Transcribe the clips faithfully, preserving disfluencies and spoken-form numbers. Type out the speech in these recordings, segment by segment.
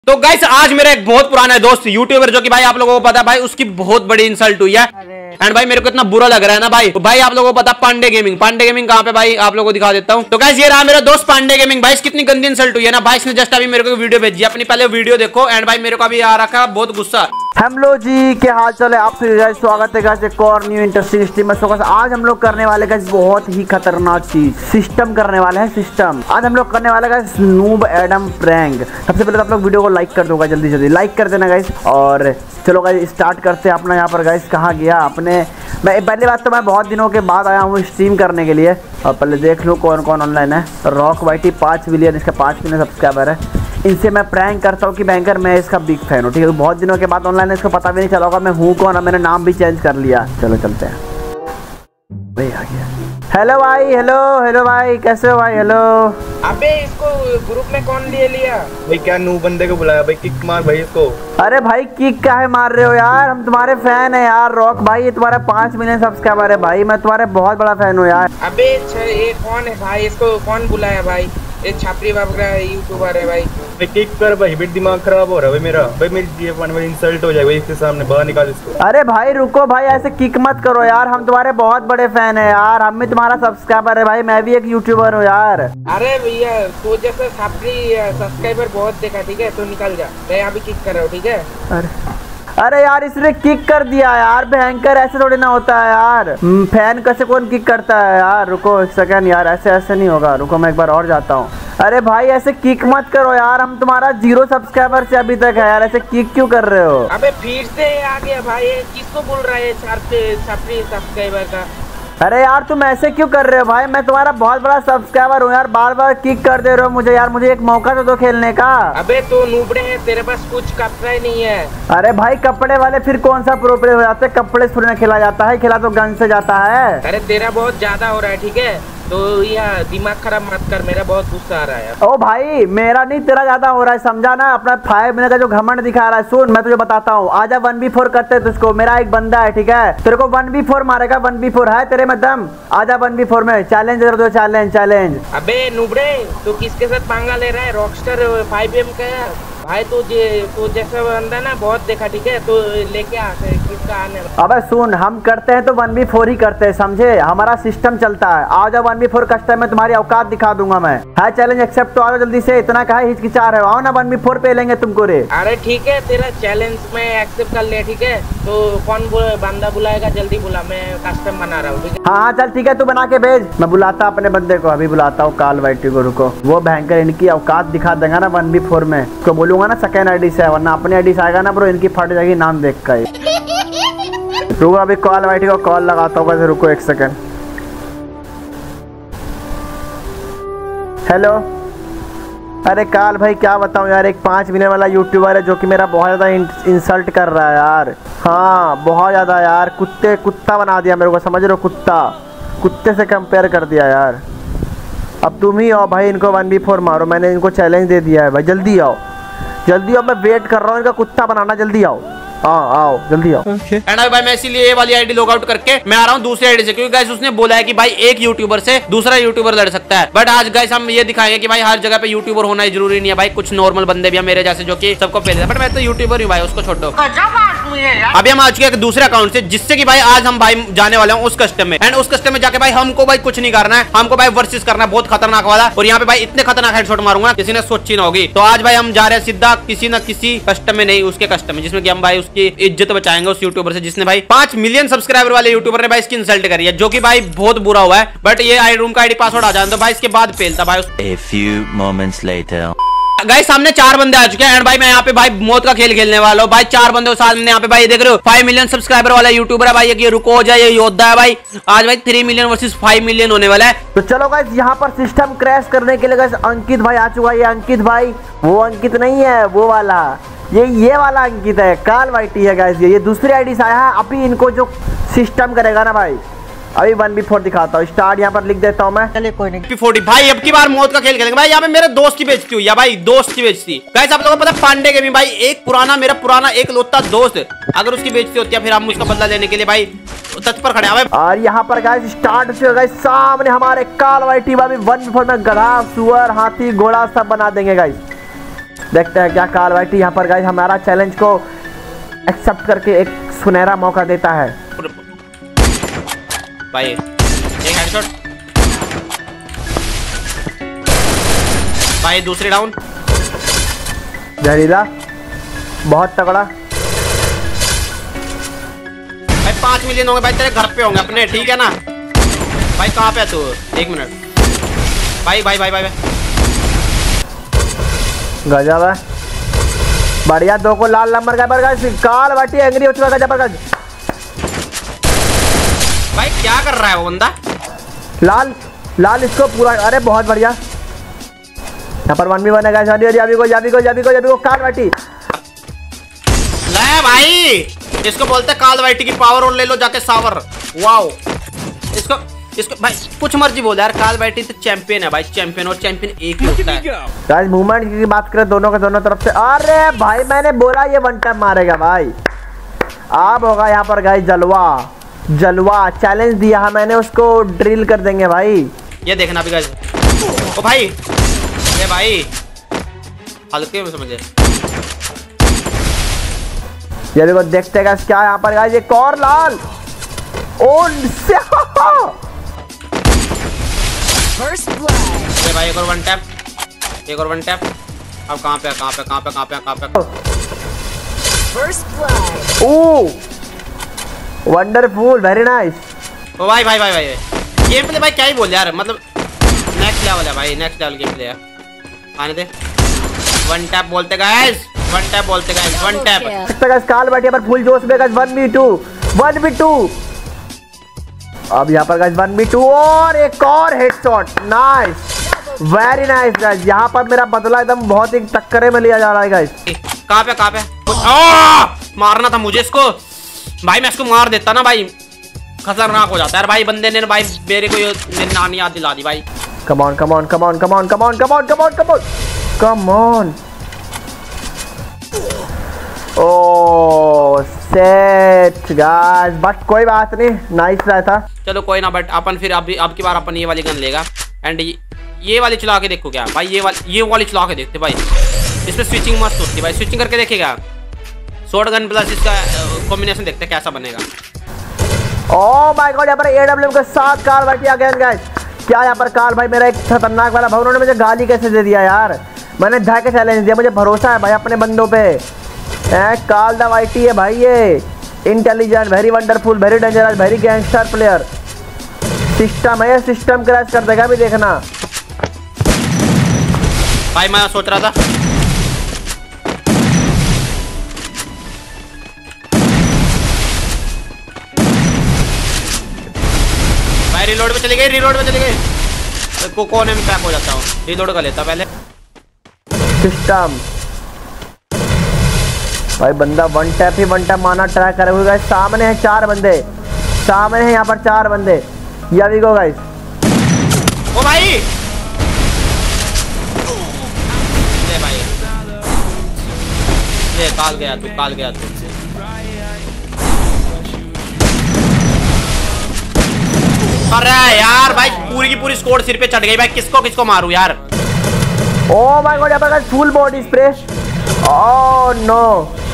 तो गाइस आज मेरा एक बहुत पुराना दोस्त यूट्यूबर जो कि भाई आप लोगों को पता है भाई उसकी बहुत बड़ी इंसल्ट हुई है एंड भाई मेरे को इतना बुरा लग रहा है ना भाई। तो भाई आप लोगों को पता पांडे गेमिंग पांडे गेमिंग कहाँ पे भाई आप लोगों को दिखा देता हूँ। तो गाइस ये रहा मेरा दोस्त पांडे गेमिंग। भाई कितनी गंदी इंसल्ट हुई है ना भाई। इसने जस्ट अभी मेरे को वीडियो भेजी अपनी, पहले वीडियो देखो एंड भाई मेरे को अभी आ रखा है बहुत गुस्सा। हेलो जी, क्या हाल चाल है आप सभी गाइस। स्वागत है गाइस एक और न्यू इंटरेस्टिंग स्ट्रीम में। सो आज हम लोग करने वाले गाइस बहुत ही खतरनाक चीज सिस्टम करने वाले हैं। सिस्टम आज हम लोग करने वाले गाइस नूब एडम प्रैंक। सबसे पहले तो आप लोग वीडियो को लाइक कर दोगा, जल्दी जल्दी लाइक कर देना गाइस। और चलो गाइस स्टार्ट करते हैं अपना। यहाँ पर गाइस कहाँ गया अपने, मैं पहली बात तो मैं बहुत दिनों के बाद आया हूँ स्ट्रीम करने के लिए। और पहले देख लो कौन कौन ऑनलाइन है। रॉक वाइटी पाँच मिलियन, इसका पाँच मिलियन सब्सक्राइबर है। इनसे मैं प्रैंक करता हूँ कि बैंकर मैं इसका बिग फैन हूँ, ठीक है। बहुत दिनों के बाद ऑनलाइन है, इसको पता भी नहीं चला होगा मैं हूँ कौन, और मैंने नाम भी चेंज कर लिया। चलो चलते हैं भाई, आ गया। हेलो भाई, हेलो हेलो भाई, कैसे हो भाई? हेलो। अबे इसको ग्रुप में कौन लिए लिया भाई? क्या नू बंदे को बुलाया भाई? किक मार भाई इसको। अरे भाई किक काहे मार रहे हो यार, हम तुम्हारे फैन है यार। रॉक भाई ये तुम्हारा पाँच मिलियन सब्सक्राइबर है भाई, मैं तुम्हारे बहुत बड़ा फैन हूँ यार। अबे ये कौन है भाई? इसको कौन बुलाया भाई? ये छापरी बाबू का यूट्यूबर है भाई। किक कर भाई, बेट दिमाग खराब हो रहा है भाई मेरा। भाई मेरी ये वन में इंसल्ट हो जाएगा इसके सामने, बाहर निकाल इसको। अरे भाई रुको भाई, ऐसे किक मत करो यार, हम तुम्हारे बहुत बड़े फैन है यार। हम भी तुम्हारा सब्सक्राइबर है भाई, मैं भी एक यूट्यूबर हूँ यार। अरे भैया तू जैसे छापरी सब्सक्राइबर बहुत देखा, ठीक है? तो निकल जा, मैं यहाँ भी किक कर रहा हूँ, ठीक है? अरे अरे यार इसने किक कर दिया यार, भयंकर ऐसे थोड़ी ना होता है यार। फैन कैसे कौन किक करता है यार? रुको एक सेकंड यार, ऐसे ऐसे नहीं होगा, रुको मैं एक बार और जाता हूँ। अरे भाई ऐसे किक मत करो यार, हम तुम्हारा जीरो सब्सक्राइबर से अभी तक है यार, ऐसे किक क्यों कर रहे हो? अबे फिर से आ गया भाई, किसको बोल रहा है छापरी सब्सक्राइबर का? अरे यार तुम ऐसे क्यों कर रहे हो भाई, मैं तुम्हारा बहुत बड़ा सब्सक्राइबर हूँ यार, बार बार किक कर दे रहे हो मुझे यार। मुझे एक मौका तो दो खेलने का। अबे तो नूबड़े है, तेरे पास कुछ कपड़ा ही नहीं है। अरे भाई कपड़े वाले फिर कौन सा प्रो प्लेयर हो जाते हैं? कपड़े से थोड़ी ना खेला जाता है, खेला तो गन से जाता है। अरे तेरा बहुत ज्यादा हो रहा है, ठीक है? तो यार दिमाग खराब मत कर, मेरा बहुत गुस्सा आ रहा है। ओ भाई मेरा नहीं तेरा ज्यादा हो रहा है, समझा ना? अपना फाइव मिनट का जो घमंड दिखा रहा है, सुन मैं तुझे बताता हूँ। आजा वन बी फोर करते हैं तुझको, मेरा एक बंदा है, ठीक है? तेरे को वन बी फोर मारेगा, वन बी फोर है तेरे में दम? आजा वन बी फोर में चैलेंज दे दो, चैलेंज चैलेंज। अबे नुबड़े तो किसके साथ पंगा ले रहा है? रॉकस्टर फाइव एम का है भाई। तो जे तो जैसा बंदा ना बहुत देखा, ठीक है? तो लेके आ किसका आने। अबे सुन, हम करते हैं तो वन बी फोर ही करते हैं, समझे? हमारा सिस्टम चलता है। आ जाओ वन बी फोर कस्टम में, तुम्हारी औकात दिखा दूंगा मैं। है चैलेंज एक्सेप्ट तो आओ जल्दी से, इतना कहा हिचकिचा रहे हो? आओ ना वन बी फोर पे लेंगे तुमको रे। अरे ठीक है, तेरा चैलेंज में एक्सेप्ट कर लिया, ठीक है? तो कौन बंदा बुलाएगा? जल्दी बुला, मैं कस्टम बना रहा हूँ। हाँ हाँ चल ठीक है, तू बना के भेज, मैं बुलाता अपने बंदे को, अभी बुलाता हूँ काल वाइटी को। रुको वो भयंकर इनकी औकात दिखा देगा ना वन बी फोर में, तो बोलूंगा ना सेकेंड आईडी से, वरना अपनी आईडी से आएगा ना ब्रो, इनकी फट जाएगी नाम देख कर। रुको अभी कॉल वाइटी को कॉल लगाता हूँ, रुको एक सेकंड। हेलो। अरे काल भाई क्या बताऊँ यार, एक पाँच मिलियन वाला यूट्यूबर है जो कि मेरा बहुत ज़्यादा इंसल्ट कर रहा है यार। हाँ बहुत ज़्यादा यार, कुत्ते कुत्ता बना दिया मेरे को, समझ रहे हो? कुत्ता कुत्ते से कंपेयर कर दिया यार। अब तुम ही आओ भाई, इनको वन बी फोर मारो, मैंने इनको चैलेंज दे दिया है भाई। जल्दी आओ जल्दी आओ, मैं वेट कर रहा हूँ इनका कुत्ता बनाना, जल्दी आओ। हाँ आओ जल्दी आओ। And okay. भाई मैं इसीलिए ये वाली आईडी लॉग आउट करके मैं आ रहा हूँ दूसरी आईडी से, क्योंकि गाइस उसने बोला है कि भाई एक यूट्यूबर से दूसरा यूट्यूबर लड़ सकता है। बट आज गाइस हम ये दिखाएंगे कि भाई हर जगह पे यूट्यूबर होना ही जरूरी नहीं है भाई, कुछ नॉर्मल बंदे भी हैं मेरे जैसे जो कि सबको पहले। बट मैं तो यूट्यूबर हूँ भाई, उसको छोड़ो। अभी हम आ चुके हैं दूसरे अकाउंट से, जिससे कि भाई आज हम भाई जाने वाले हैं उस कस्टम में। एंड उस कस्टम में जाके भाई हमको भाई कुछ नहीं करना है, हमको भाई वर्सेस करना है बहुत खतरनाक वाला। और यहाँ पे भाई इतने खतरनाक हेडशॉट मारूंगा किसी ने सोची ना होगी। तो आज भाई हम जा रहे हैं सीधा किसी न किसी कस्टम में, नहीं उसके कस्टम में, जिसमें कि हम भाई उसकी इज्जत बचाएंगे उस यूट्यूबर से जिसने भाई पांच मिलियन सब्सक्राइबर वाले यूट्यूबर ने भाई इसकी इंसल्ट करी है, जो कि भाई बहुत बुरा हुआ है। बट ये आई रूम का आईडी पासवर्ड आ जाए तो भाई इसके बाद पेलता भाई। A few moments later. Guys सामने चार बंदे आ चुके हैं एंड भाई मैं यहाँ पे भाई मौत का खेल खेलने वाला हूँ भाई। चार बंदे सामने यहाँ पे भाई देख रहे हो, फाइव मिलियन सब्सक्राइबर वाला यूट्यूबर है भाई। ये रुको हो जाए, ये योद्धा है भाई। आज भाई three million versus five million होने वाला है। तो चलो गाइस यहाँ पर सिस्टम क्रैश करने के लिए गाइस अंकित भाई आ चुका है। ये अंकित भाई वो अंकित नहीं है, वो वाला ये ये वाला अंकित है, काल वाइटी है गाइस। ये ये दूसरी आईडी से आया है। अभी इनको जो सिस्टम करेगा ना भाई, अभी वन बी फोर दिखाता हूँ। स्टार्ट यहाँ पर लिख देता हूँ मैं। चलिए कोई नहीं। फोर्टी भाई अब की बार मौत का खेल खेलेंगे भाई। यहाँ पे मेरे दोस्त की बेइज्जती हुई है भाई, दोस्त की बेइज्जती। गाइस आप लोगों को पता पांडे गेमिंग भाई एक पुराना मेरा पुराना एक लोता दोस्त, अगर उसकी बेइज्जती होती है फिर हम उसका बदला लेने के लिए भाई तत्पर खड़े हैं। और यहाँ पर गाइस स्टार्ट हो गाइस, सामने हमारे काल वाइटी भाई वन बी फोर में गधा सुअर हाथी घोड़ा सब बना देंगे गाइस। देखते हैं क्या काल वाइटी यहाँ पर गाइस हमारा चैलेंज को एक्सेप्ट करके एक सुनहरा मौका देता है। भाई एक हेडशॉट, भाई दूसरी डाउन, जहरीला बहुत तगड़ा। भाई पांच मिलियन होंगे भाई, तेरे घर पे होंगे अपने, ठीक है ना भाई। कहाँ पे है तू? एक मिनट भाई भाई भाई भाई, भाई। गजब है, बढ़िया। दो को लाल नंबर का पर गाइस काल वाटी एंग्री हो चुका है। गजब गाइस, भाई क्या कर रहा है वो बंदा? लाल लाल इसको पूरा, अरे बहुत बढ़िया। यहाँ पर वन भी बनेगा। अभी अभी को अभी को अभी को अभी को काल वाटी ले भाई, इसको बोलते काल वाइटी की पावर और ले लो जाके सावर। वाओ, इसको इसको भाई कुछ मर्जी बोल यार, काल वाइटी तो चैंपियन है भाई, चैंपियन और चैंपियन एक ही होता है। गाइस मूवमेंट की बात करें दोनों के दोनों तरफ से, अरे भाई मैंने बोला ये वन टैप मारेगा भाई। अब होगा यहाँ पर गाइस जलवा, जलवा चैलेंज दिया है मैंने उसको, ड्रिल कर देंगे भाई। ये देखना भी गाइस। ओ भाई, ये भाई हल्के में समझे। ये देखो देखते हैं गाइस क्या यहाँ पर गाइस, एक और लाल। ओ ये भाई एक और वन टैप, एक और वन टैप। अब कहाँ पे कहाँ पे कहाँ पे कहाँ पे कहाँ पे? Oh wonderful, very nice. Oh भाई भाई भाई भाई गेम प्ले भाई क्या ही बोल यार, मतलब नेक्स्ट लेवल है भाई, नेक्स्ट लेवल गेम प्ले है। आने दे, वन टैप बोलते गाइस, वन टैप बोलते गाइस, वन टैप। काल वाटी पर फुल जोश में guys, one B two one B two. अब यहाँ पर गाइस वन बी टू और एक और headshot, nice, very nice guys. यहाँ पर मेरा बदला एकदम बहुत ही टक्करे में लिया जा रहा है गाइस। कहाँ पे कहाँ पे? आ, मारना था मुझे इसको भाई, मैं इसको मार देता ना भाई, खतरनाक हो जाता है भाई। बंदे ने भाई मेरे को ये नानी याद दिला दी भाई। Come on come on come on come on come on come on come on come on come on. Oh set guys, but कोई बात नहीं, नाइस रहा था। चलो कोई ना, बट अपन फिर अब अब की बार अपन ये वाली गन लेगा। एंड ये, ये वाली चला के देखो क्या भाई, ये वाली ये वाली चला के देखते भाई, इसमें स्विचिंग मस्त होती है भाई। स्विचिंग करके देखेगा, शॉर्ट गन प्लस इसका कॉम्बिनेशन देखते हैं कैसा बनेगा। ओह माय गॉड, यहाँ पर एडब्ल्यू के साथ काल वाटी आ गए गाइस। क्या यहाँ पर काल भाई मेरा एक खतरनाक वाला भाई, उन्होंने मुझे गाली कैसे दे दिया यार। मैंने ढाई के चैलेंज दिया, मुझे भरोसा है भाई अपने बंदों पे। ए, काल द वाइटी है भाई, ये intelligent, very wonderful, very dangerous, very gangster player. System है, सिस्टम क्रैश कर देगा भी, देखना भाई। मैं सोच रहा था भाई, रिलोड में चली गई, रिलोड में चली गई, को कोने में पैक हो जाता हूँ, रिलोड कर लेता पहले। सिस्टम भाई, बंदा वन टैप ही वन टैप मारना ट्राई करे हुए गाइस। सामने है चार बंदे, सामने है यहाँ पर चार बंदे। या भी गो गाइस, ओ भाई ले भाई, ले काल गया तू, काल गया तू। अरे यार भाई, पूरी की पूरी स्क्वाड सिर पे चढ़ गई भाई, किसको किसको मारूं यार। ओ माय गॉड, यहाँ पर full body spray. Oh no,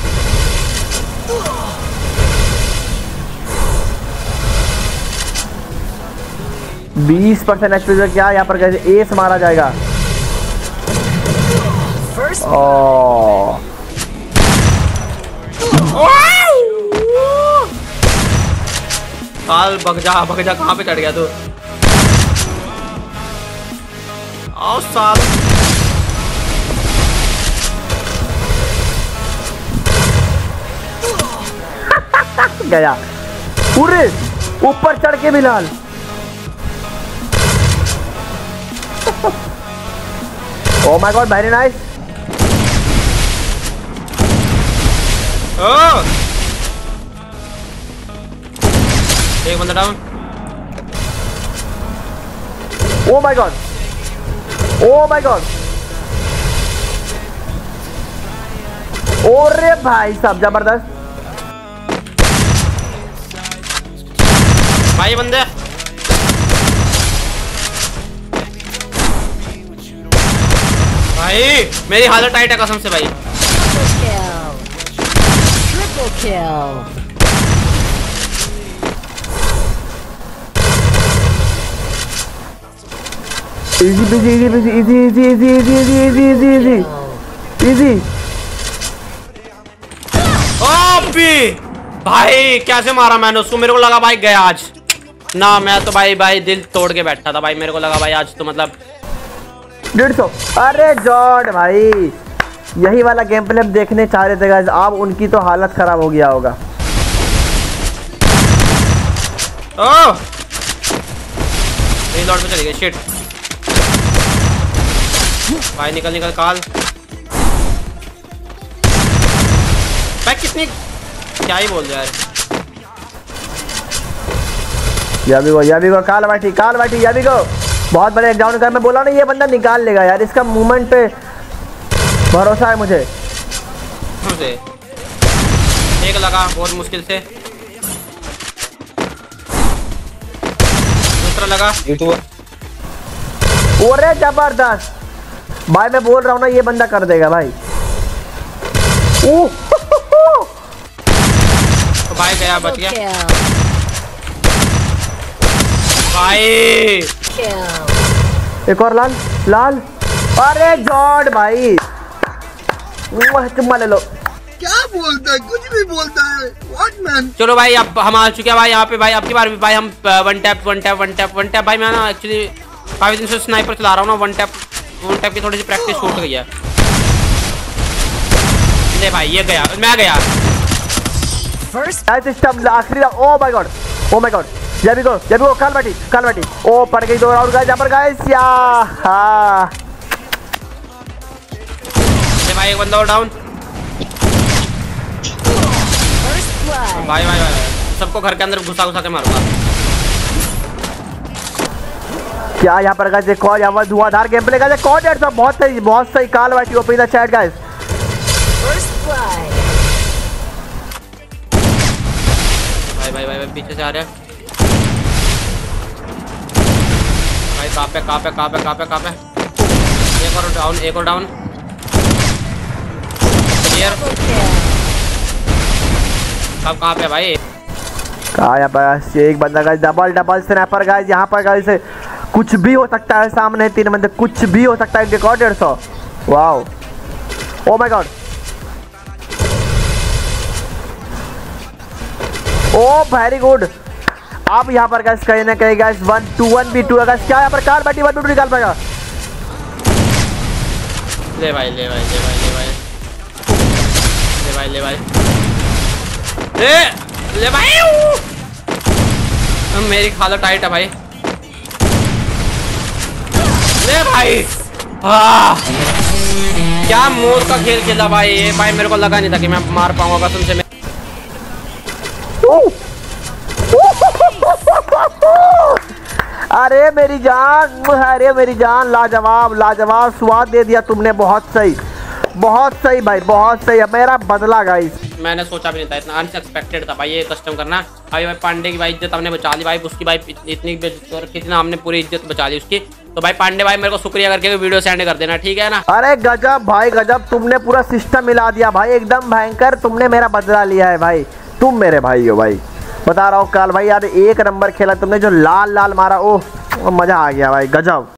बीस परसेंट एचपी से क्या यहाँ पर कैसे एस मारा जाएगा। ओह काल भग जा भग जा, कहाँ पे चढ़ गया तू? आओ साल, गया पूरे ऊपर चढ़ के भी लाल। Oh my god, very nice. Oh एक बंदा down. Oh my god, oh my god, ओरे भाई साहब जबरदस्त भाई बंदे। भाई मेरी हालत टाइट है कसम से भाई। Triple kill. Easy easy easy easy easy easy easy easy easy easy easy easy. OP भाई कैसे मारा मैंने उसको, मेरे को लगा भाई गया आज ना, मैं तो भाई भाई दिल तोड़ के बैठा था भाई, मेरे को लगा भाई आज तो मतलब डेढ़ सौ। अरे जॉर्ड भाई यही वाला गेम प्ले हम देखने चाह रहे थे गाइस, अब उनकी तो हालत खराब हो गया होगा। ओह लॉट पे चली गई शिट भाई, निकल निकल काल भाई, कितनी क्या ही बोल रहा है यार। याबी को याबी को काल बाटी काल बाटी याबी को बहुत बड़े डाउन कर, मैं बोला ना ये बंदा निकाल लेगा यार, इसका मूवमेंट पे भरोसा है मुझे। मुझे एक लगा बहुत मुश्किल से, दूसरा लगा ओरे जबरदस्त भाई, मैं बोल रहा हूँ ना ये बंदा कर देगा भाई। ओह तो भाई गया, बच गया Kill. भाई। Kill. एक और लाल लाल। अरे जॉर्ड भाई चुम्मा ले लो। क्या बोलता है, कुछ भी बोलता है। What man. चलो भाई अब हम आ चुके हैं भाई यहाँ पे भाई, अब की बार भी भाई हम one tap one tap one tap one tap भाई, मैं ना एक्चुअली काफी दिन से स्नाइपर चला रहा हूँ ना, वन टैप वन टैप की थोड़ी सी प्रैक्टिस छूट गई है। ले भाई ये गया, मैं गया First. सिस्टम आखिरी। Oh my god oh my god जबी को जबी को काल बाटी काल बाटी। ओ पड़ गई दो राउंड गाइस यहाँ पर गाइस या। हाँ ले भाई एक बंदा और डाउन। First blood. भाई भाई भाई सबको घर के अंदर घुसा घुसा के मारूंगा। क्या यहाँ पर गाइस एक और यहाँ पर धुआंधार गेम प्ले गाइस, कौन डेढ़ सौ बहुत सही बहुत सही काल बाटी open the chat guys. First blood. भाई भाई भाई पीछे से आ रहे हैं भाई, कहाँ पे कहाँ पे कहाँ पे कहाँ पे कहाँ पे, एक और डाउन एक और डाउन क्लियर। Double kill. सब कहाँ पे भाई, कहा यहाँ पर एक बंदा guys, double double sniper guys यहाँ पर गाइस, कुछ भी हो सकता है सामने तीन बंदे, कुछ भी हो सकता है। रिकॉर्ड डेढ़ सौ। Wow oh my god oh very good. अब यहाँ पर गाइस कहीं ना कहीं guys one two one B two guys, क्या यहाँ पर कार बैठी वन टू टू निकाल पाएगा। ले भाई ले भाई ले भाई ले भाई ले भाई ले भाई ले ले भाई। मेरी हालत टाइट है भाई। ले भाई हाँ क्या मोर का खेल खेला भाई ये भाई, मेरे को लगा नहीं था कि मैं मार पाऊंगा कसम से। अरे मेरी जान अरे मेरी जान लाजवाब लाजवाब स्वाद दे दिया तुमने, बहुत सही बहुत सही भाई बहुत सही। मेरा बदला गाइस, मैंने सोचा भी नहीं था, इतना अनएक्सपेक्टेड था भाई ये कस्टम करना। अभी भाई पांडे की भाई इज्जत हमने बचा ली भाई, उसकी भाई इतनी कितना हमने पूरी इज्जत बचा ली उसकी। तो भाई पांडे भाई मेरे को शुक्रिया करके वीडियो सेंड कर देना, ठीक है ना। अरे गजब भाई गजब, तुमने पूरा सिस्टम मिला दिया भाई, एकदम भयंकर। तुमने मेरा बदला लिया है भाई, तुम मेरे भाई हो भाई, बता रहा हूँ काल भाई यार एक नंबर खेला तुमने, जो लाल लाल मारा ओह मजा आ गया भाई गजब।